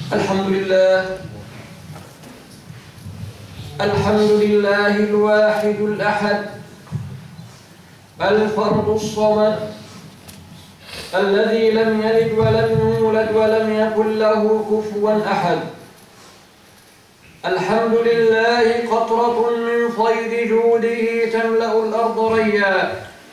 الحمد لله الواحد الأحد الفرد الصمد الذي لم يلد ولم يولد ولم يكن له كفوا أحد. الحمد لله قطرة من فيض جوده تملأ الأرض ريا،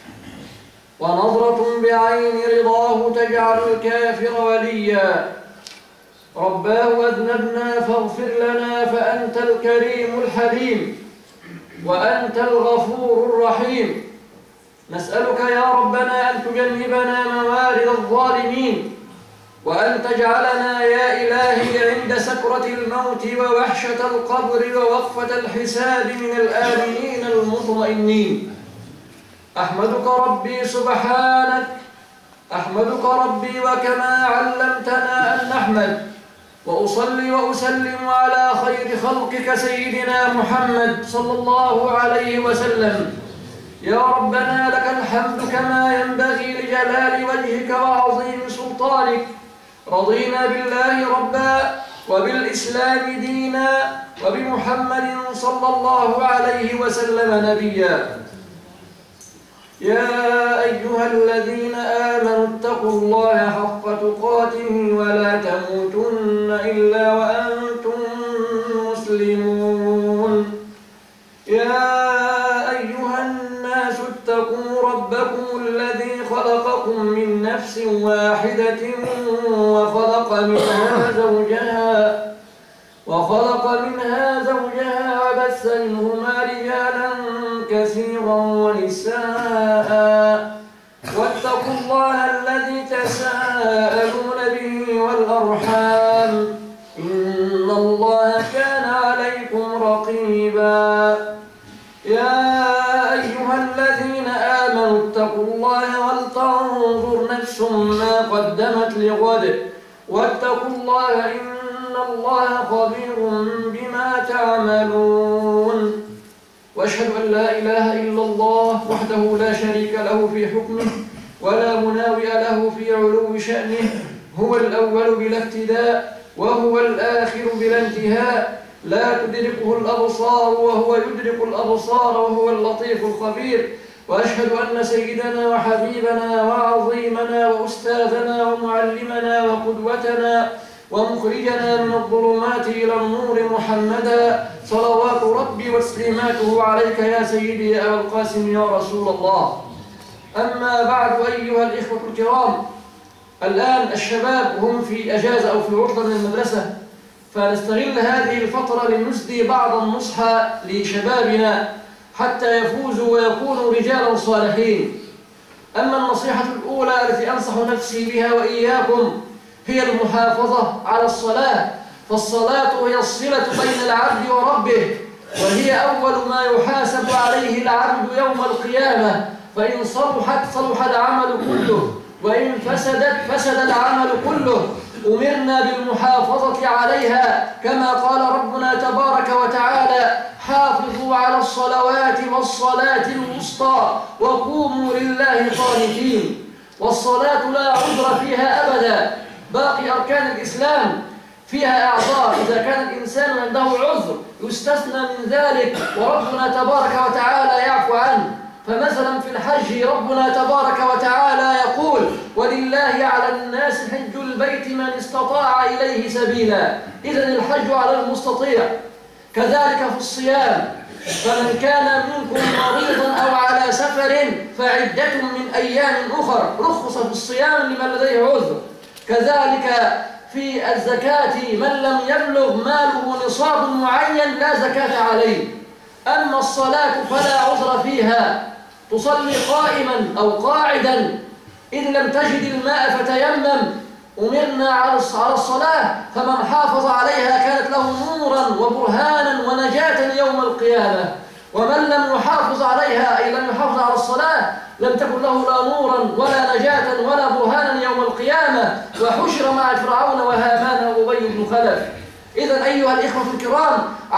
ونظرة بعين رضاه تجعل الكافر وليا. رباه أذنبنا فاغفر لنا فأنت الكريم الحليم وأنت الغفور الرحيم. نسألك يا ربنا أن تجنبنا موارد الظالمين، وأن تجعلنا يا إلهي عند سكرة الموت ووحشة القبر ووقفة الحساب من الآمنين المطمئنين. أحمدك ربي سبحانك، أحمدك ربي وكما علمتنا أن نحمد، وأصلي وأسلم على خير خلقك سيدنا محمد صلى الله عليه وسلم. يا ربنا لك الحمد كما ينبغي لجلال وجهك وعظيم سلطانك. رضينا بالله ربا وبالإسلام دينا وبمحمد صلى الله عليه وسلم نبيا. يا أيها الذين آمنوا اتقوا الله حق تقاته ولا تموتن إلا وأنتم مسلمون. يا أيها الناس اتقوا ربكم الذي خلقكم من نفس واحدة وخلق منها زوجها وبث منهما رجالا كثيرا ونساء، واتقوا الله الذي تساءلون به والأرحام إن الله كان عليكم رقيبا. يا أيها الذين آمنوا اتقوا الله ولتنظر نفس ما قدمت لغد واتقوا الله إن الله خبير بما تعملون. وأشهد أن لا إله إلا الله وحده لا شريك له في حكمه ولا مناوئ له في علو شأنه. هو الأول بلا ابتداء وهو الآخر بلا انتهاء، لا تدركه الأبصار وهو يدرك الأبصار وهو اللطيف الخبير. وأشهد أن سيدنا وحبيبنا وعظيمنا وأستاذنا ومعلمنا وقدوتنا ومخرجنا من الظلمات إلى النور محمدا صلوات ربي وتسليماته عليك يا سيدي يا أبا القاسم يا رسول الله. أما بعد أيها الإخوة الكرام، الآن الشباب هم في أجازة أو في عطلة من المدرسة، فنستغل هذه الفترة لنسدي بعض النصح لشبابنا حتى يفوزوا ويكونوا رجالا صالحين. أما النصيحة الأولى التي أنصح نفسي بها وإياكم هي المحافظة على الصلاة، فالصلاة هي الصلة بين العبد وربه، وهي أول ما يحاسب عليه العبد يوم القيامة. فإن صلحت صلح العمل كله، وإن فسدت فسد العمل كله. أمرنا بالمحافظة عليها كما قال ربنا تبارك وتعالى: حافظوا على الصلوات والصلاة الوسطى وقوموا لله قانتين. والصلاة لا عذر فيها أبدا. باقي أركان الإسلام فيها أعذار، إذا كان الإنسان عنده عذر يستثنى من ذلك وربنا تبارك وتعالى يعفو عنه. فمثلا في الحج ربنا تبارك وتعالى يقول: ولله على الناس حج البيت من استطاع إليه سبيلا. إذن الحج على المستطيع. كذلك في الصيام: فمن كان منكم مريضا أو على سفر فعدة من أيام أخر. رخص في الصيام لمن لديه عذر. كذلك في الزكاة: من لم يبلغ ماله نصاب معين لا زكاة عليه. أما الصلاة فلا عذر فيها، تصلي قائما أو قاعدا. إذ لم تجد الماء فتيمم. أمرنا على الصلاة، فمن حافظ عليها كانت له نورا وبرهانا ونجاة يوم القيامة. ومن لم يحافظ عليها أي لم يحافظ على الصلاة لم تكن له لا نورا ولا نجاة ولا برهانا يوم القيامة، وحشر مع فرعون وهامان وأبي بن خلف. إذن أيها الإخوة الكرام،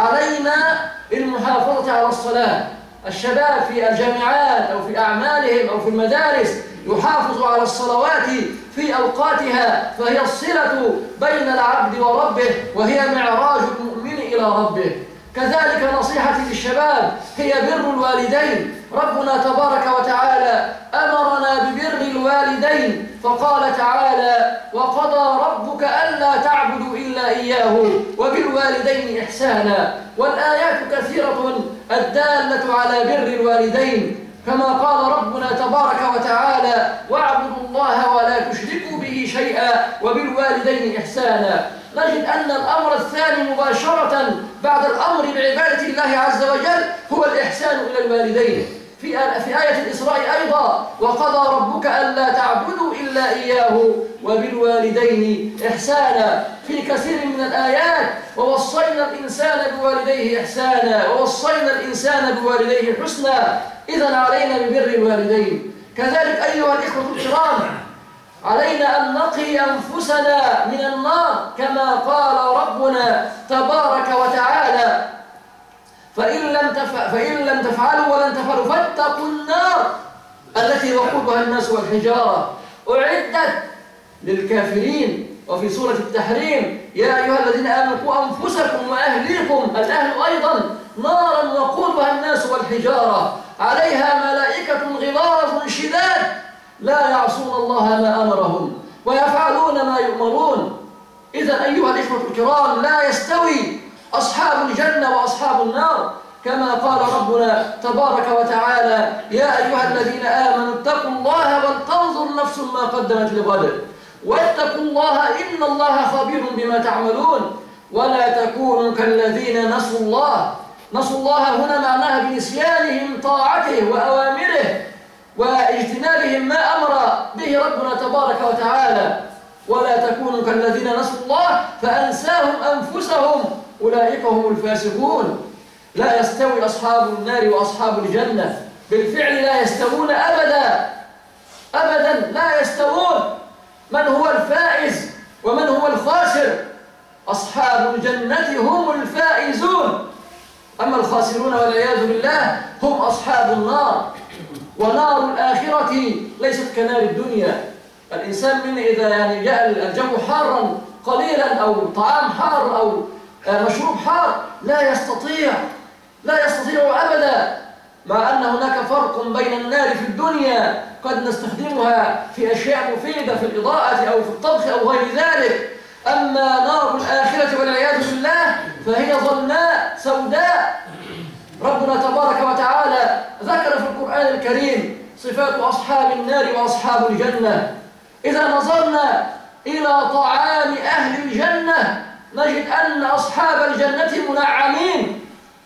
علينا المحافظة على الصلاة. الشباب في الجامعات أو في أعمالهم أو في المدارس يحافظ على الصلوات في أوقاتها، فهي الصلة بين العبد وربه، وهي معراج المؤمن إلى ربه. كذلك نصيحتي للشباب هي بر الوالدين. ربنا تبارك وتعالى أمرنا ببر الوالدين، فقال تعالى: وقضى ربك ألا تعبدوا إلا إياه وبالوالدين إحسانا. والآيات كثيرة الدالة على بر الوالدين، كما قال ربنا تبارك وتعالى: واعبدوا الله ولا تشركوا به شيئا وبالوالدين إحسانا. نجد أن الأمر الثاني مباشرة بعد الأمر بعبادة الله عز وجل هو الإحسان إلى الوالدين. في آية الإسراء أيضا: وقضى ربك ألا تعبدوا إلا إياه وبالوالدين إحسانا. في كثير من الآيات: ووصينا الإنسان بوالديه إحسانا ووصينا الإنسان بوالديه حسنا. إذن علينا ببر الوالدين. كذلك أيها الإخوة الكرام، علينا أن نقي أنفسنا من النار، كما قال ربنا تبارك وتعالى: فإن لم تفعلوا ولن تفعلوا فاتقوا النار التي وقودها الناس والحجارة أعدت للكافرين. وفي سورة التحريم: يا أيها الذين آمنوا قوا أنفسكم وأهليكم، الأهل أيضا، نارا وقودها الناس والحجارة عليها ملائكة غلاظ شداد لا يعصون الله ما أمرهم ويفعلون ما يؤمرون. إذا أيها الإخوة الكرام، لا يستوي أصحاب الجنة وأصحاب النار، كما قال ربنا تبارك وتعالى: يا أيها الذين آمنوا اتقوا الله ولتنظر نفس ما قدمت لغد واتقوا الله إن الله خبير بما تعملون ولا تكونوا كالذين نسوا الله. نسوا الله هنا معناها بنسيانهم طاعته وأوامره واجتنابهم ما أمر به ربنا تبارك وتعالى. ولا تكونوا كالذين نسوا الله فأنساهم أنفسهم أولئك هم الفاسقون. لا يستوي أصحاب النار وأصحاب الجنة، بالفعل لا يستوون أبدا أبدا، لا يستوون. من هو الفائز ومن هو الخاسر؟ أصحاب الجنة هم الفائزون، أما الخاسرون والعياذ بالله هم أصحاب النار. ونار الآخرة ليست كنار الدنيا. الإنسان من إذا جاء الجو حارا قليلا أو طعام حار أو مشروب حار لا يستطيع أبدا، مع أن هناك فرق بين النار في الدنيا قد نستخدمها في أشياء مفيدة في الإضاءة أو في الطبخ أو غير ذلك، أما نار الآخرة والعياذ بالله فهي ظلماء سوداء. ربنا تبارك وتعالى ذكر في القرآن الكريم صفات أصحاب النار وأصحاب الجنة. إذا نظرنا إلى طعام أهل الجنة نجد أن أصحاب الجنة منعمين،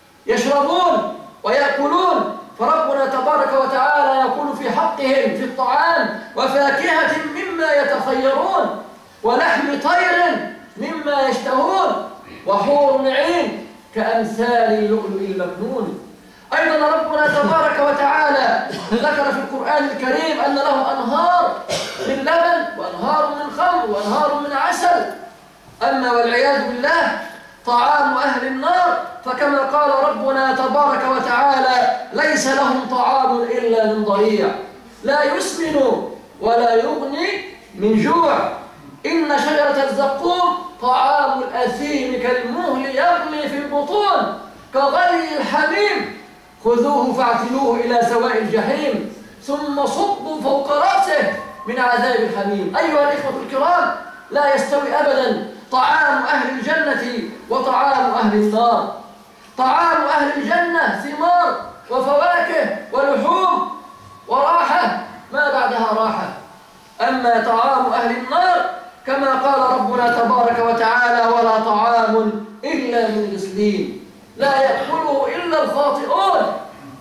يشربون ويأكلون، فربنا تبارك وتعالى يقول في حقهم في الطعام: وفاكهة مما يتخيرون ولحم طير مما يشتهون وحور عين كأمثال اللؤلؤ المكنون. أيضا ربنا تبارك وتعالى ذكر في القرآن الكريم أن لهم أنهار من لبن وأنهار من خمر وأنهار من عسل. أما والعياذ بالله طعام أهل النار فكما قال ربنا تبارك وتعالى: ليس لهم طعام إلا من ضريع لا يسمن ولا يغني من جوع. إن شجرة الزقوم طعام الأثيم كالمهل يغلي في البطون كغلي الحميم خذوه فاعتلوه إلى سواء الجحيم ثم صبوا فوق رأسه من عذاب الحميم. أيها الإخوة الكرام، لا يستوي أبدا طعام أهل الجنة وطعام أهل النار. طعام أهل الجنة ثمار وفواكه ولحوم وراحة ما بعدها راحة، أما طعام أهل النار كما قال ربنا تبارك وتعالى: ولا طعام إلا من غسلين لا يأكله إلا الخاطئون.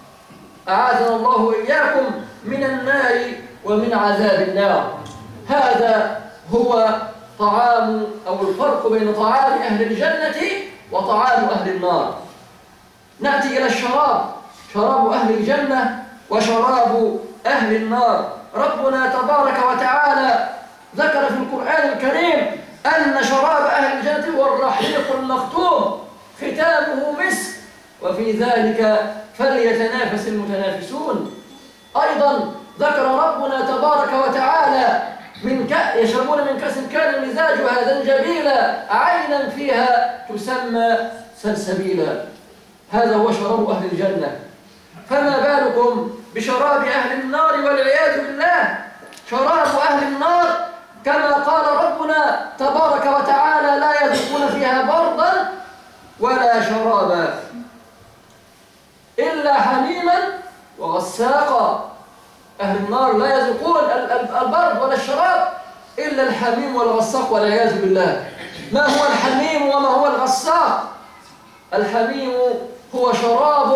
أعاذنا الله وإياكم من النار ومن عذاب النار. هذا هو طعام أو الفرق بين طعام أهل الجنة وطعام أهل النار. نأتي إلى الشراب، شراب أهل الجنة وشراب أهل النار. ربنا تبارك وتعالى ذكر في القرآن الكريم أن شراب أهل الجنة هو الرحيق المختوم ختامه مسك وفي ذلك فليتنافس المتنافسون. أيضا ذكر ربنا تبارك وتعالى يشربون من كأس كان مزاجها زنجبيلا عينا فيها تسمى سلسبيلا. هذا هو شراب أهل الجنة. فما بالكم بشراب أهل النار والعياذ بالله. شراب أهل النار كما قال ربنا تبارك وتعالى لا يذوقون فيها بردا ولا شرابا إلا حميما وغساقا. أهل النار لا يذوقون البرد ولا الشراب إلا الحميم والغساق والعياذ بالله. ما هو الحميم وما هو الغساق؟ الحميم هو شراب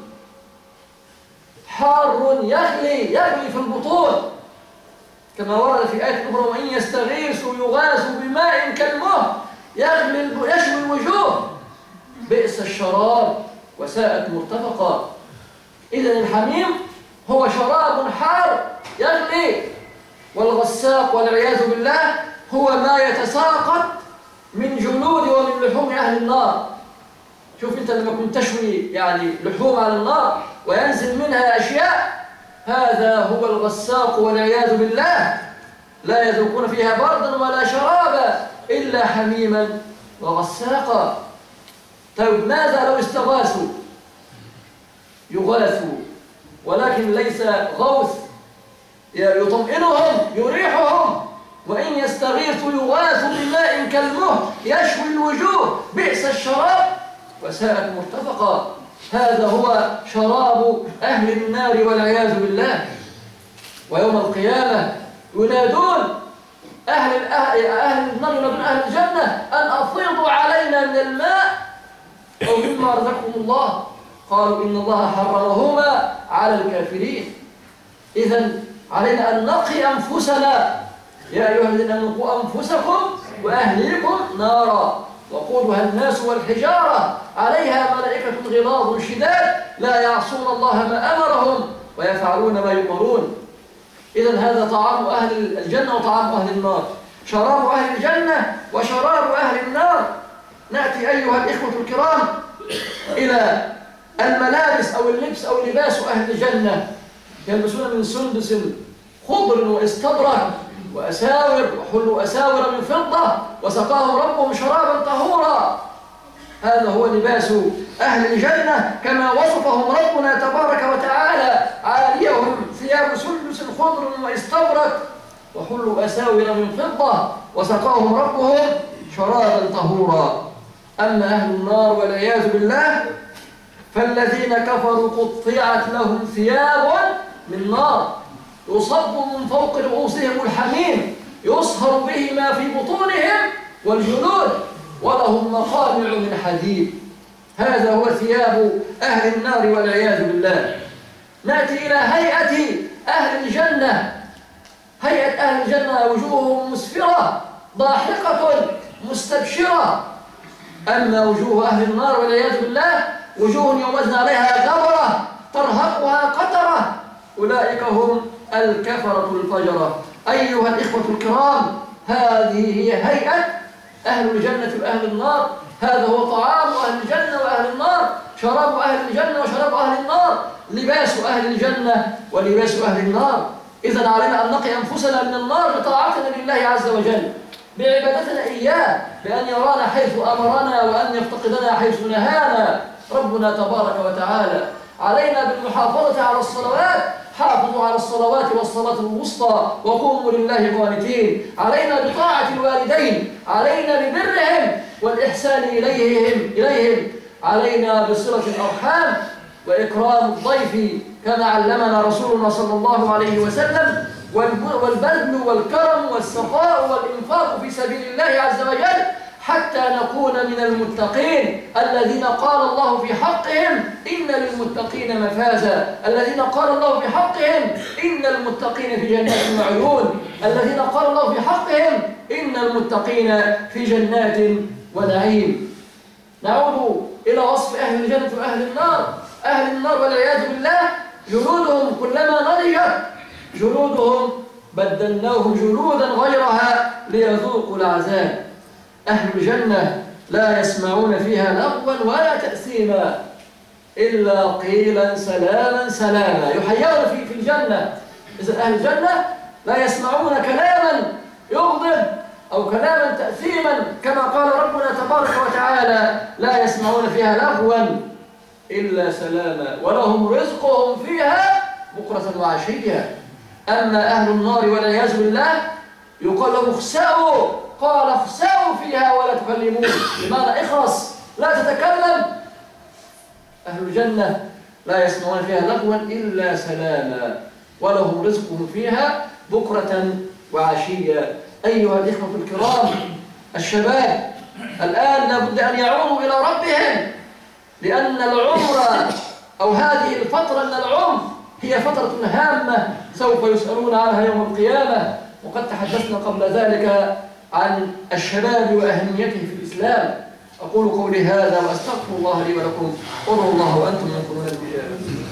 حار يغلي في البطون، كما ورد في آية أخرى وإن يستغيثوا يغاثوا بماء كالمهل يشوي الوجوه بئس الشراب وساءت مرتفقا. إذن الحميم هو شراب حار يغلي، والغساق والعياذ بالله هو ما يتساقط من جلود ومن لحوم أهل النار. شوف أنت لما كنت تشوي يعني لحوم على النار وينزل منها أشياء، هذا هو الغساق والعياذ بالله. لا يذوقون فيها بردا ولا شرابا إلا حميما وغساقا. طيب ماذا لو استغاثوا؟ يغاثوا، ولكن ليس غوث يطمئنهم يريحهم. وإن يستغيثوا يغاثوا بماء كالمهل يشوي الوجوه بئس الشراب وساءت مرتفقا. هذا هو شراب أهل النار والعياذ بالله. ويوم القيامة ينادون أهل النار ينادون أهل الجنة أن أفيضوا علينا من الماء أو مما رزقكم الله، قالوا إن الله حرمهما على الكافرين. إذن علينا أن نقي أنفسنا. يا أيها الذين آمنوا قوا أنفسكم وأهليكم نارا وقودها الناس والحجارة عليها ملائكة غلاظ شداد لا يعصون الله ما أمرهم ويفعلون ما يؤمرون. إذن هذا طعام أهل الجنة وطعام أهل النار، شراب أهل الجنة وشراب أهل النار. نأتي أيها الإخوة الكرام إلى الملابس أو اللبس أو لباس أهل الجنة. يلبسون من سندس خضر واستبرق وأساور وحلوا أساور من فضة وسقاهم ربهم شرابا طهورا. هذا هو لباس أهل الجنة كما وصفهم ربنا تبارك وتعالى. عاليهم ثياب سندس خضر واستبرق وحلوا أساور من فضة وسقاهم ربهم شرابا طهورا. أما أهل النار والعياذ بالله فالذين كفروا قطعت لهم ثياب من نار يصب من فوق رؤوسهم الحميم يصهر به ما في بطونهم والجلود ولهم مقامع من حديد. هذا هو ثياب أهل النار والعياذ بالله. نأتي إلى هيئة أهل الجنة. هيئة أهل الجنة وجوههم مسفرة ضاحكة مستبشرة. أما وجوه أهل النار والعياذ بالله وجوه يومئذ عليها غبرة ترهقها قترة أولئك هم الكفرة الفجرة. أيها الإخوة الكرام هذه هي هيئة أهل الجنة وأهل النار. هذا هو طعام أهل الجنة وأهل النار، شراب أهل الجنة وشراب أهل النار، لباس أهل الجنة ولباس أهل النار. إذن علينا أن نقي أنفسنا من النار بطاعتنا لله عز وجل، بعبادتنا إياه، بأن يرانا حيث أمرنا وأن يفتقدنا حيث نهانا ربنا تبارك وتعالى. علينا بالمحافظة على الصلوات. حافظوا على الصلوات والصلاة الوسطى وقوموا لله قانتين. علينا بطاعة الوالدين، علينا ببرهم والإحسان إليهم، علينا بصلة الأرحام وإكرام الضيف كما علمنا رسولنا صلى الله عليه وسلم، والبذل والكرم والسخاء والإنفاق في سبيل الله عز وجل حتى نكون من المتقين الذين قال الله في حقهم إن للمتقين مفازا، الذين قال الله في حقهم إن المتقين في جنات وعيون، الذين قال الله في حقهم إن المتقين في جنات ونعيم. نعود إلى وصف أهل الجنة وأهل النار. أهل النار والعياذ بالله جلودهم كلما نضجت جلودهم بدلناهم جلودا غيرها ليذوقوا العذاب. أهل الجنة لا يسمعون فيها لغوا ولا تأثيما إلا قيلا سلاما سلاما. يحيون في الجنة إذا أهل الجنة لا يسمعون كلاما يغضب أو كلاما تأثيما، كما قال ربنا تبارك وتعالى: لا يسمعون فيها لغوا إلا سلاما ولهم رزقهم فيها بكرة وعشية. أما أهل النار والعياذ بالله يقال لهم اخسأوا، قال اخسأوا فيها ولا تكلمون، بمعنى اخرس لا تتكلم. أهل الجنة لا يسمعون فيها لغوا إلا سلاما ولهم رزقهم فيها بكرة وعشية. أيها الإخوة الكرام الشباب، الآن لابد أن يعودوا إلى ربهم، لأن العمر أو هذه الفترة من العمر هي فترة هامة سوف يسألون عنها يوم القيامة. وقد تحدثنا قبل ذلك عن الشباب وأهميته في الإسلام. أقول قولي هذا وأستغفر الله لي ولكم. قولوا الله وأنتم منكرون الإجابة.